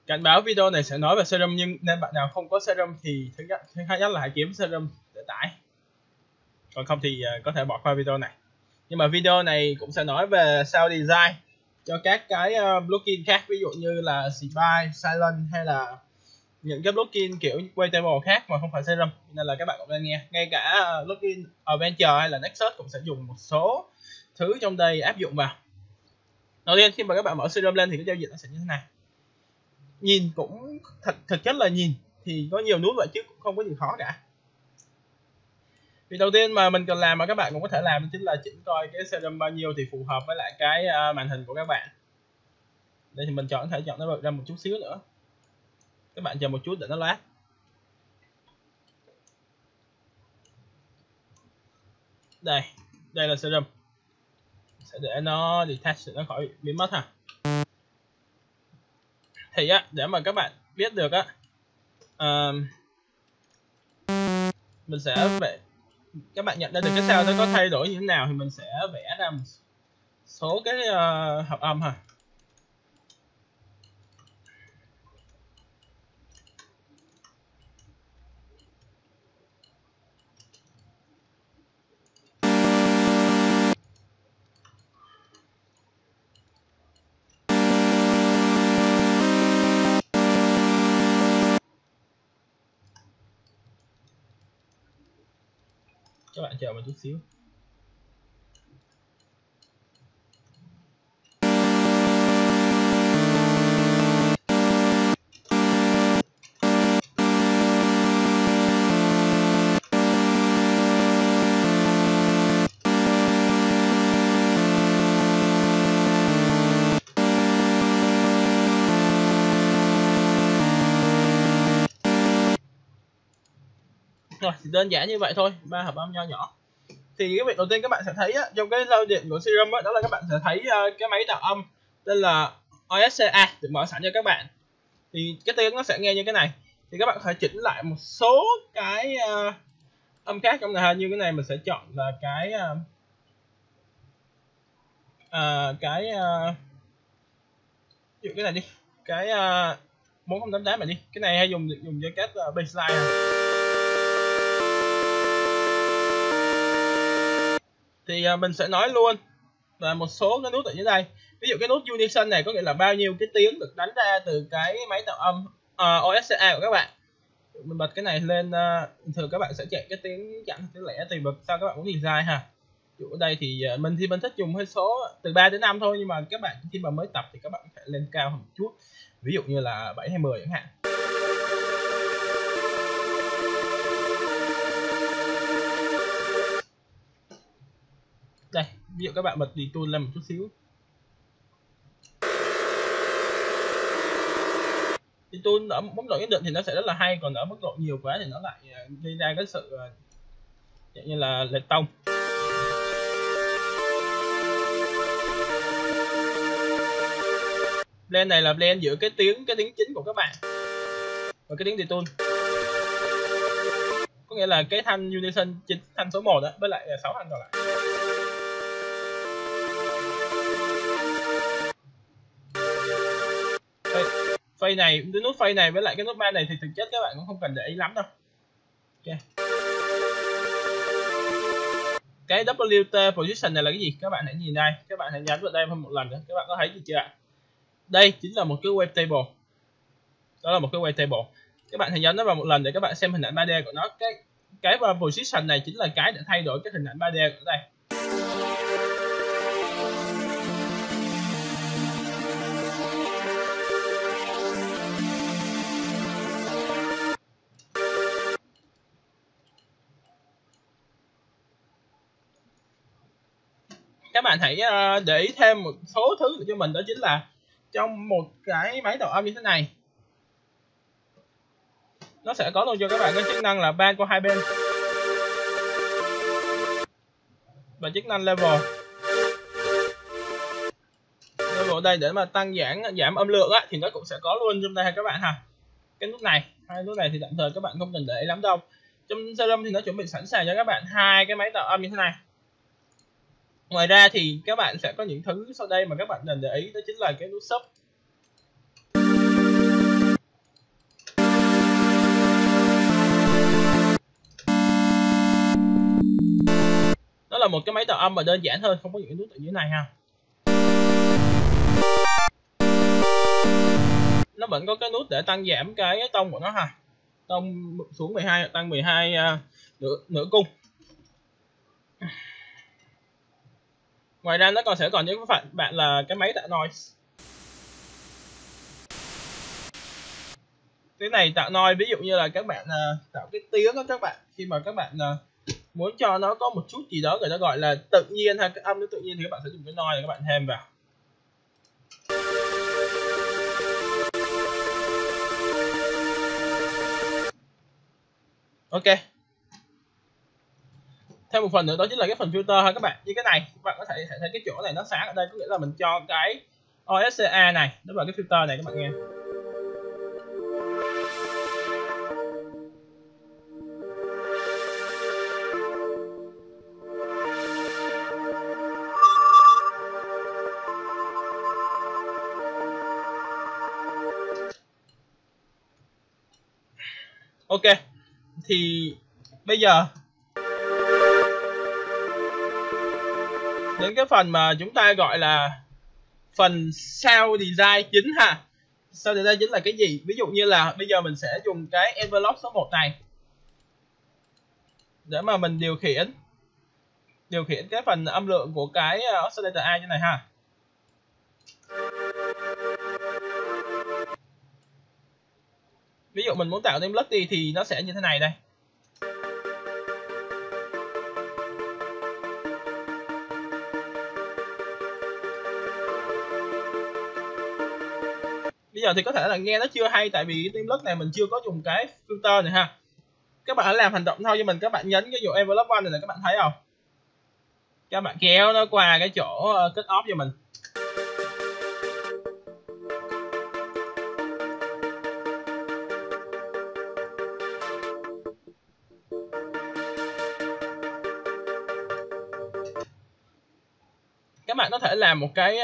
Cảnh báo video này sẽ nói về serum, nhưng nên bạn nào không có serum thì thứ nhất là hãy kiếm serum để tải, còn không thì có thể bỏ qua video này. Nhưng mà video này cũng sẽ nói về sound design cho các cái plugin khác, ví dụ như là Spy, Silent hay là những cái plugin kiểu Wavetable khác mà không phải serum, nên là các bạn cũng nên nghe. Ngay cả plugin Adventure hay là Nexus cũng sẽ dùng một số thứ trong đây áp dụng vào. Đầu tiên khi mà các bạn mở serum lên thì cái giao diện nó sẽ như thế này. Nhìn cũng thực chất là nhìn thì có nhiều nút vậy chứ cũng không có gì khó cả. Thì đầu tiên mà mình cần làm mà các bạn cũng có thể làm chính là chỉnh coi cái serum bao nhiêu thì phù hợp với lại cái màn hình của các bạn. Đây thì mình có thể chọn nó bật ra một chút xíu nữa. Các bạn chờ một chút để nó lát. Đây là serum. Sẽ để nó detach để nó khỏi biến mất ha. Thì để mà các bạn biết được mình sẽ vẽ, các bạn nhận ra được cái sound nó có thay đổi như thế nào thì mình sẽ vẽ ra một số cái hợp âm ha. Các bạn chờ một chút xíu. Rồi, thì đơn giản như vậy thôi, 3 hợp âm nho nhỏ. Thì cái việc đầu tiên các bạn sẽ thấy trong cái giao diện của serum đó là các bạn sẽ thấy cái máy tạo âm tên là OSCA được mở sẵn cho các bạn. Thì cái tiếng nó sẽ nghe như cái này. Thì các bạn phải chỉnh lại một số cái âm khác trong này, như cái này mình sẽ chọn là cái ví dụ cái này đi, cái 4088 này đi. Cái này hay dùng cho các bassline này. Thì mình sẽ nói luôn là một số cái nút ở dưới đây. Ví dụ cái nút unison này có nghĩa là bao nhiêu cái tiếng được đánh ra từ cái máy tạo âm OSCA của các bạn. Mình bật cái này lên, thường các bạn sẽ chạy cái tiếng chậm tiếng lẻ tùy bật sao các bạn muốn design ha. Ví dụ ở đây thì mình thích dùng hơi số từ 3 đến 5 thôi, nhưng mà các bạn khi mà mới tập thì các bạn có thể lên cao hơn một chút, ví dụ như là 7 hay 10 chẳng hạn. Đây, ví dụ các bạn bật detune lên một chút xíu. Detune ở mức độ nhất định thì nó sẽ rất là hay, còn ở mức độ nhiều quá thì nó lại gây ra cái sự như là lệch tông. Blend này là blend giữa cái tiếng chính của các bạn và cái tiếng detune. Có nghĩa là cái thanh unison chính, thanh số 1 đó, với lại 6 thanh còn lại. Phase này, cái nút phase này với lại cái nút ban này thì thực chất các bạn cũng không cần để ý lắm đâu. Ok. Cái WT position này là cái gì? Các bạn hãy nhìn đây, các bạn hãy nhấn vào đây một lần nữa, các bạn có thấy gì chưa ạ? Đây chính là một cái wavetable. Đó là một cái wavetable. Các bạn hãy nhấn nó vào một lần để các bạn xem hình ảnh 3D của nó. Cái position này chính là cái để thay đổi cái hình ảnh 3D của đây. Các bạn hãy để ý thêm một số thứ cho mình, đó chính là trong một cái máy tạo âm như thế này nó sẽ có luôn cho các bạn cái chức năng là ban qua hai bên và chức năng level đây để mà tăng giảm âm lượng thì nó cũng sẽ có luôn trong đây các bạn ha. Cái nút này, hai nút này thì tạm thời các bạn không cần để ý lắm đâu. Trong serum thì nó chuẩn bị sẵn sàng cho các bạn hai cái máy tạo âm như thế này. Ngoài ra thì các bạn sẽ có những thứ sau đây mà các bạn cần để ý, đó chính là cái nút sub. là một cái máy tạo âm mà đơn giản hơn, không có những cái nút ở dưới này ha. Nó vẫn có cái nút để tăng giảm cái tông của nó ha, tông xuống 12 tăng 12 nửa cung. Ngoài ra nó còn sẽ còn những bạn là cái máy tạo noise. Cái này tạo noise, ví dụ như là các bạn tạo cái tiếng đó các bạn, khi mà các bạn muốn cho nó có một chút gì đó người ta gọi là tự nhiên hay cái âm nó tự nhiên thì các bạn sẽ dùng cái noise để các bạn thêm vào. Ok. Thêm một phần nữa đó chính là cái phần filter ha các bạn. Như cái này các bạn có thể thấy cái chỗ này nó sáng ở đây, có nghĩa là mình cho cái OSCA này nó vào cái filter này các bạn nghe. Ok, thì bây giờ đến cái phần mà chúng ta gọi là phần sound design chính ha. Sound design chính là cái gì? Ví dụ như là bây giờ mình sẽ dùng cái envelope số 1 này để mà mình điều khiển cái phần âm lượng của cái oscillator A như này ha. Ví dụ mình muốn tạo thêm lefty thì nó sẽ như thế này đây. Bây giờ thì có thể là nghe nó chưa hay tại vì cái tiếng lất này mình chưa có dùng cái filter này ha. Các bạn hãy làm hành động thôi cho mình, các bạn nhấn cái dụ envelope 1 này là các bạn thấy không? Các bạn kéo nó qua cái chỗ cut off cho mình. Các bạn có thể làm một cái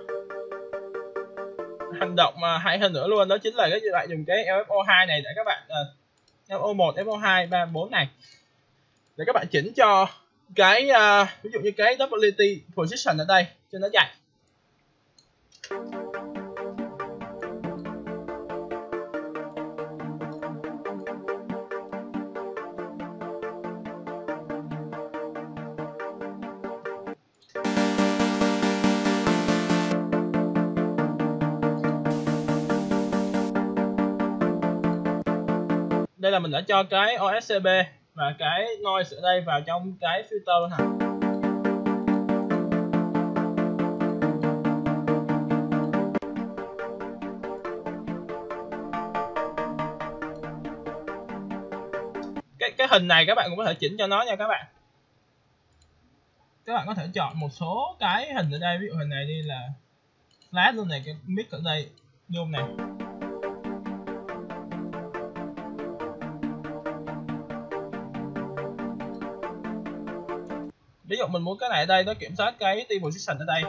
hành động hay hơn nữa luôn, đó chính là các bạn dùng cái LFO2 này để các bạn FO1, FO2, 3, 4 này để các bạn chỉnh cho cái ví dụ như cái doublety position ở đây cho nó chạy. Đây là mình đã cho cái OSCB và cái noise ở đây vào trong cái filter luôn hả. Cái hình này các bạn cũng có thể chỉnh cho nó nha các bạn. Các bạn có thể chọn một số cái hình ở đây, ví dụ hình này đi là flash luôn này, cái mic ở đây zoom này. Ví dụ mình muốn cái này ở đây nó kiểm soát cái T position ở đây.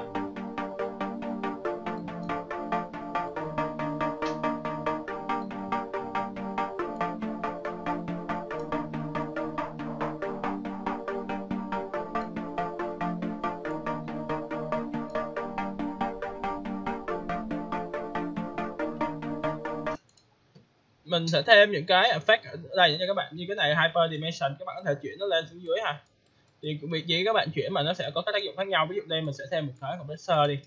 Mình sẽ thêm những cái effect ở đây cho các bạn, như cái này hyper dimension, các bạn có thể chuyển nó lên xuống dưới ha. Thì việc gì các bạn chuyển mà nó sẽ có các tác dụng khác nhau. Ví dụ đây mình sẽ thêm một cái compressor đi.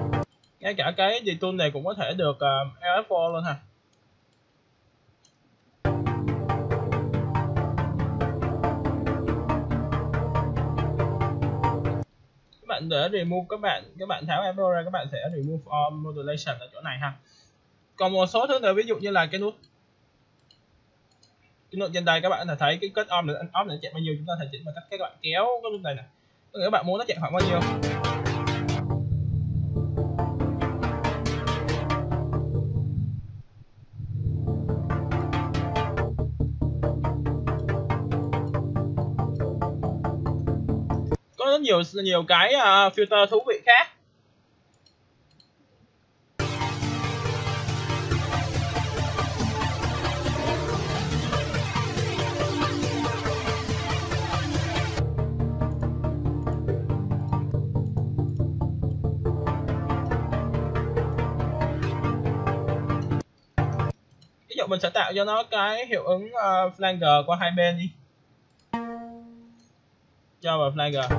Ngay cả cái detune này cũng có thể được LFO luôn ha. bạn để remove các bạn tháo FO ra, các bạn sẽ remove all modulation ở chỗ này ha. Còn một số thứ nữa, ví dụ như là cái nút trên đây, các bạn có thể thấy cái cut off này chạy bao nhiêu, chúng ta có thể chỉnh bằng cách các bạn kéo cái nút này nè. Có nghĩa các bạn muốn nó chạy khoảng bao nhiêu. Có rất nhiều cái filter thú vị khác. Ví dụ mình sẽ tạo cho nó cái hiệu ứng flanger qua hai bên đi, cho vào flanger.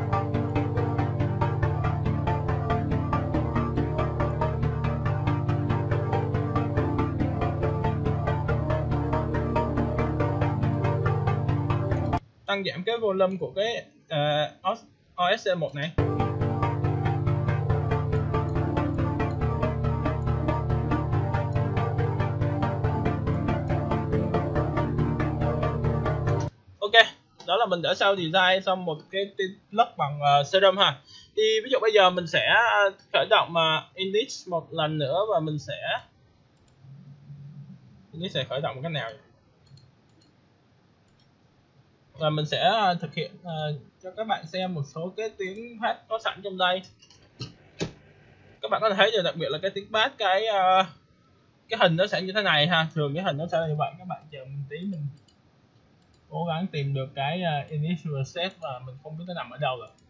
Tăng giảm cái volume của cái OSC1 này. Ok, đó là mình đã sau design xong một cái block bằng Serum ha. Thì ví dụ bây giờ mình sẽ khởi động init một lần nữa, và mình sẽ khởi động cái nào, và mình sẽ thực hiện cho các bạn xem một số cái tiếng hát có sẵn trong đây. Các bạn có thể thấy được, đặc biệt là cái tiếng bass, cái hình nó sẽ như thế này ha. Thường cái hình nó sẽ là như vậy. Các bạn chờ một tí, mình cố gắng tìm được cái initial set và mình không biết nó nằm ở đâu rồi.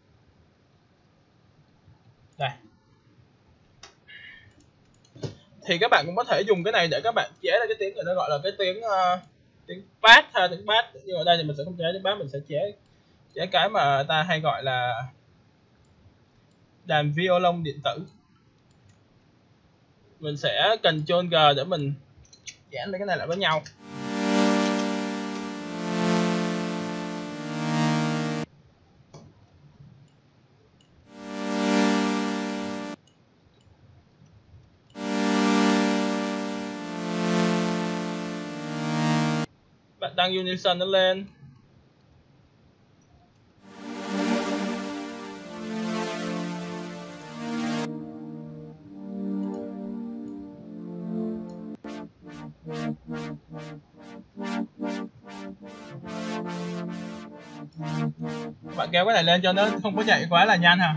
Đây. Thì các bạn cũng có thể dùng cái này để các bạn chế ra cái tiếng người ta gọi là cái tiếng bass ha, tiếng bass. Nhưng ở đây thì mình sẽ không chế tiếng bass, mình sẽ chế cái mà ta hay gọi là đàn violon điện tử. Mình sẽ Ctrl G để mình dán cái này lại với nhau. Bạn tăng unison nó lên. Bạn kéo cái này lên cho nó không có chạy quá là nhanh ha.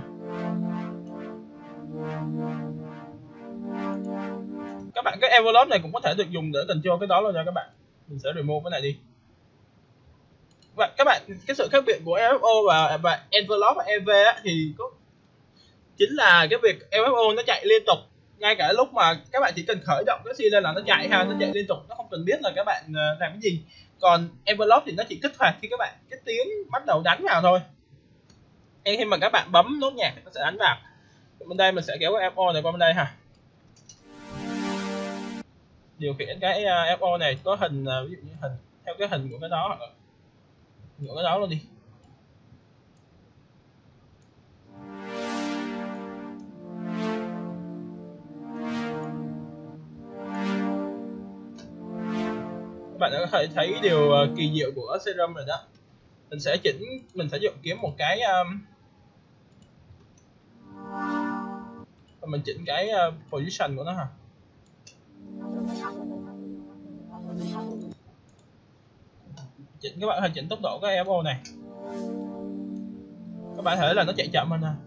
Các bạn cái envelope này cũng có thể được dùng để control cái đó luôn nha các bạn. Mình sẽ remove cái này đi. Và các bạn, cái sự khác biệt của LFO và envelope và EV á, thì chính là cái việc LFO nó chạy liên tục, ngay cả lúc mà các bạn chỉ cần khởi động cái C lên là nó chạy ha, nó chạy liên tục, nó không cần biết là các bạn làm cái gì. Còn envelope thì nó chỉ kích hoạt khi các bạn cái tiếng bắt đầu đánh vào thôi. Khi mà các bạn bấm nốt nhạc thì nó sẽ đánh vào. Bên đây mình sẽ kéo cái FO này qua bên đây ha. Điều khiển cái FO này có hình, ví dụ như hình theo cái hình của cái đó, hoặc của cái đó luôn đi. Các bạn đã có thể thấy điều kỳ diệu của Serum rồi đó. Mình sẽ kiếm một cái và mình chỉnh cái position của nó ha. Các bạn có thể chỉnh tốc độ cái FO này. Các bạn thấy là nó chạy chậm hơn ha.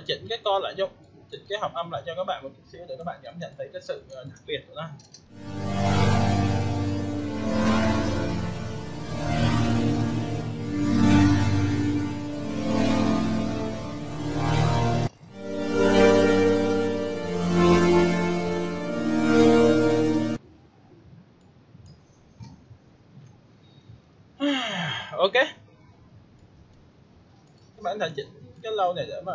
chỉnh cái con lại cho chỉnh cái hợp âm lại cho các bạn một chút xíu để các bạn cảm nhận thấy cái sự đặc biệt của nó. Ok, các bạn thể chỉnh cái lâu này để mà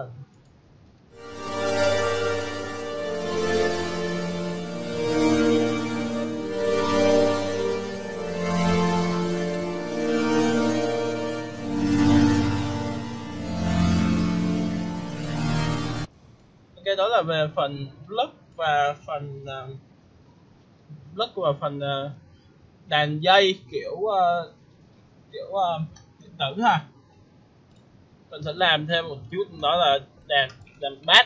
ok, đó là về phần plug và phần đàn dây kiểu điện tử ha. Mình sẽ làm thêm một chút, đó là đàn bass.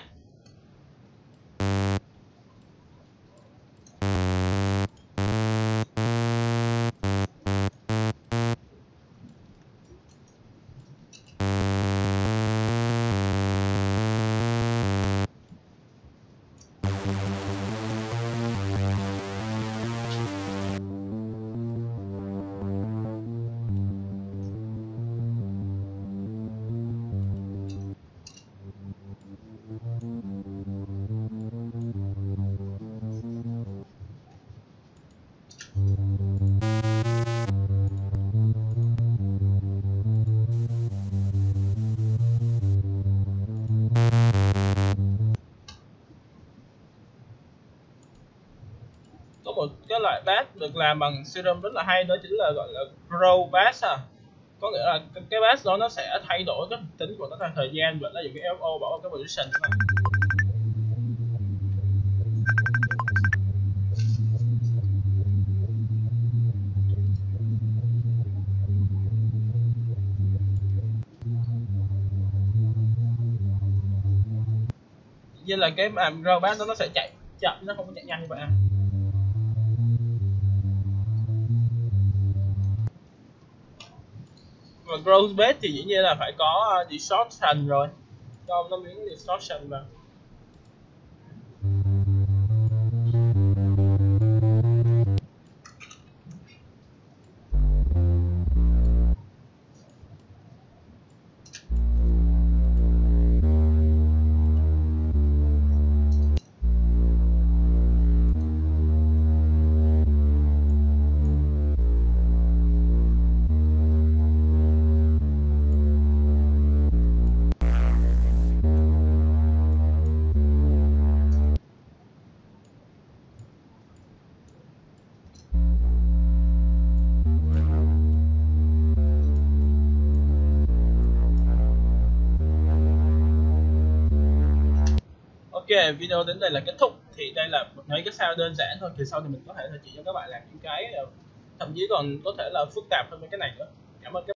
Có một cái loại bass được làm bằng serum rất là hay, đó chính là gọi là grow bass ha. Có nghĩa là cái bass đó nó sẽ thay đổi cái tính của nó theo thời gian. Vẫn là dùng cái FO bỏ vào cái position của nó. Như là cái grow bass đó nó sẽ chạy chậm, nó không có chạy nhanh như vậy. Và grow bass thì dĩ nhiên là phải có distortion rồi, cho nó miếng distortion vào. Ok, video đến đây là kết thúc. Thì đây là mấy cái sound đơn giản thôi, thì sau thì mình có thể chỉ cho các bạn làm những cái thậm chí còn có thể là phức tạp hơn mấy cái này nữa. Cảm ơn các